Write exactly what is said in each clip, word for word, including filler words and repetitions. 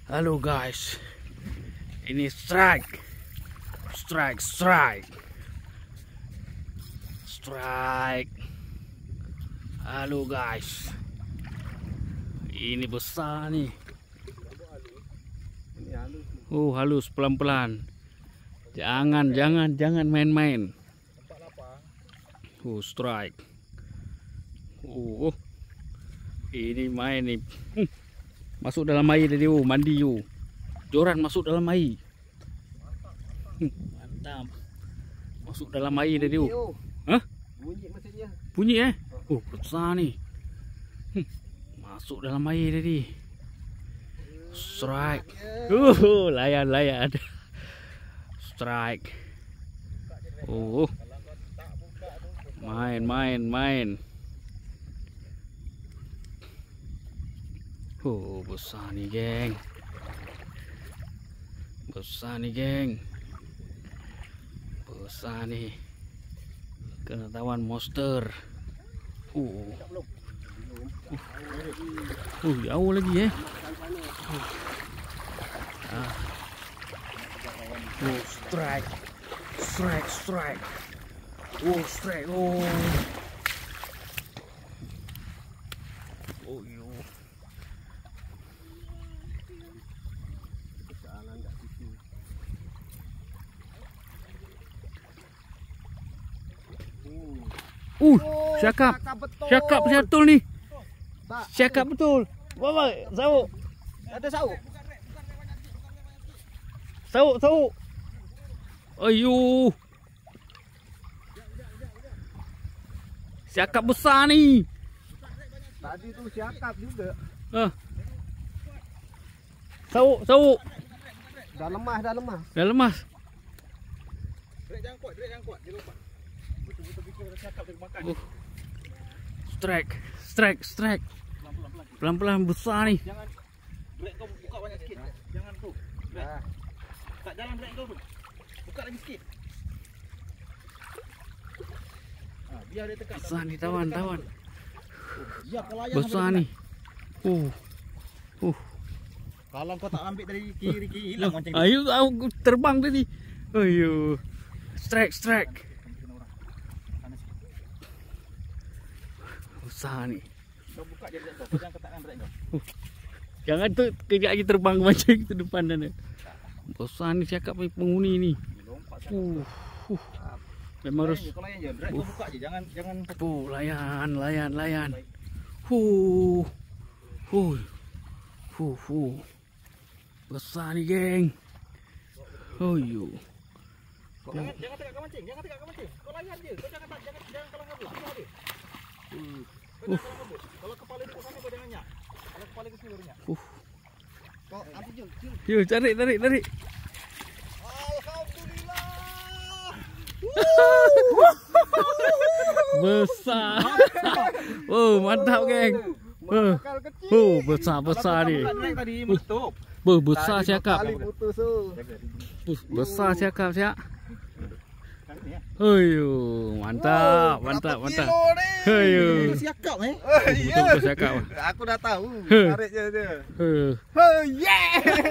Halo guys, ini strike, strike, strike, strike. Halo guys, ini besar nih. Oh halus, pelan-pelan. Jangan, jangan, jangan main-main. Oh strike. Oh, ini main nih. Masuk dalam air tadi, oh mandi you. Joran masuk dalam air. Mantap. Masuk dalam air tadi, oh. Hah? Bunyi mesinnya. Bunyi eh? Oh, besar nih. Masuk dalam air tadi. Strike. Uh, layan, layan. Strike. Oh. Main, main, main. Oh, besar nih, geng. Besar nih, geng. Besar nih. Kena tawan monster. Uh. Uh, uh jauh lagi, eh. Ah. Oh, strike. Strike, strike. Oh, strike. Oh. Oh, yo. Uh, cakap. Cakap betul nih. Cakap betul. Bawa sauk. Ada sauk. Sauk, sauk. Ayo. Cakap besar nih. Tadi tuh cakap juga. Ah. Sauk, sauk. Dah lemah, dah lemah. Dah lemas. Drek jangan kuat, drek jangan kuat. Dia lompat. Betul-betul fikir ada cakap dia makan. Uh. Strike, strike, strike. Pelan-pelan besar nih. Jangan drek kau buka banyak sikit. Jangan tu. Drek. Tak jalan drek kau tu. Buka lagi sikit. Ha, biar dia tekan. Besar nih tawan, tawan. Ya, kalau ayam besar nih. Uh. Uh. Kalau kau tak ambil dari kiri kiri hilang macam ni. Ayo aku terbang tadi. Ayo. Strike, strike. Besar nih. Kau buka je drek kau. Kau jangan ketatkan drek kau. Uh. Jangan tu kejap lagi terbang macam itu depan sana. Besar ni cakap penghuni ni. Uh. Uh. Memang harus. Kau layan je. Drek kau buka je. Jangan jangan Uh, layan, layan, layan. Huh. Huh. Huh, huh. Besar ni, geng. Oh, yo. Jangan jangan tegak kau mancing. Jangan tegak kau mancing. Kau layan je. Kau jangan jangan jangan kalau ngabut. Kau ada. Hmm. Kau jangan kalau ngabut. Kalau kepala di sana kau jangan nyak. Kalau kepala ke sini baru nyak. Uh. Kau ambil je. Yo, tarik, tarik, tarik. Alhamdulillah. Besar. Oh, mantap, geng. Oh, oh besar, besar ni. Oh, besar cakap. Besar cakap, siap. Ayo, mantap, mantap, mantap. Ayo. Siakap eh. Betul cakap. Aku dah tahu. Tarik je dia. Oh yeah.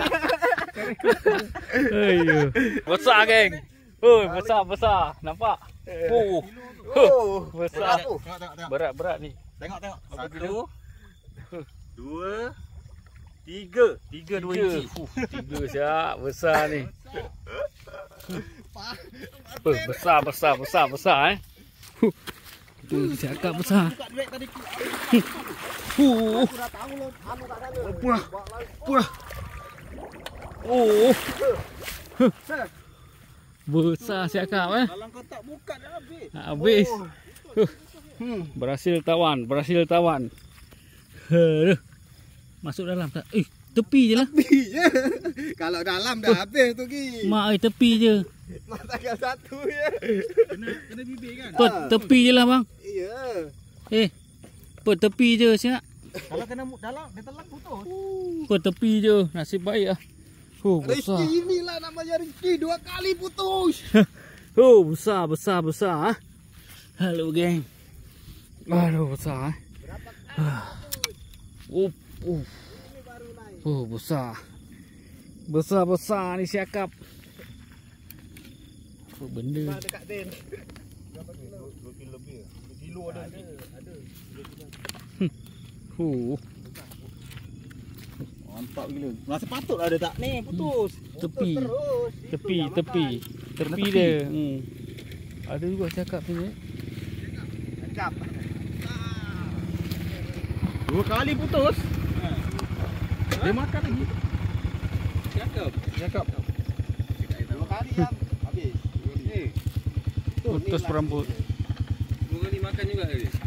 Ayo. Besar, geng. Oh, besar, besar. Nampak? Oh. Oh, besar. Berat, berat ni. Tengok, tengok. Satu, dua, tiga. Tiga, dua inci. Tiga siap. Besar ni. Oh, besar, besar, besar, besar eh. Tu cakap besar. Uh. Puah. Puah. Oh. Besar cakap eh. Kalau kau tak buka dah habis. Habis. Hmm. Berhasil tawan, berhasil tawan. Huh. Masuk dalam tak? Eh, tepi je lah. Tepi je. Kalau dalam dah habis tu Ki. Mak ai tepi je. Mak takkan satu je. Kena kena bibir kan? Put tepi je lah bang. Iya. Eh. Put tepi je siap. Kalau kena dalam dia telan putus. Put tepi je. Nasib baik ah. Oh, besar. Rezeki inilah namanya rezeki, dua kali putus. Oh, besar, besar, besar ah. Halo geng. Aduh, besar eh. Berapa kali? Uh, uh. Oh, besar. Besar-besar ni siakap. Apa benda? Dekat Den. Berapa kilo? dua kilo lebih. dua kilo ada. Ada, ada. Huh. Mantap gila. Rasa patutlah ada tak ni putus. Tepi. Terus. Tepi, tepi. Tepi dia. Hmm. Ada juga siakap sini. Cakap. Dua kali putus. Dia makan lagi. Cakap. Cakap. Dua kali yang habis. Eh. Putus perambut. Dua kali makan juga tadi.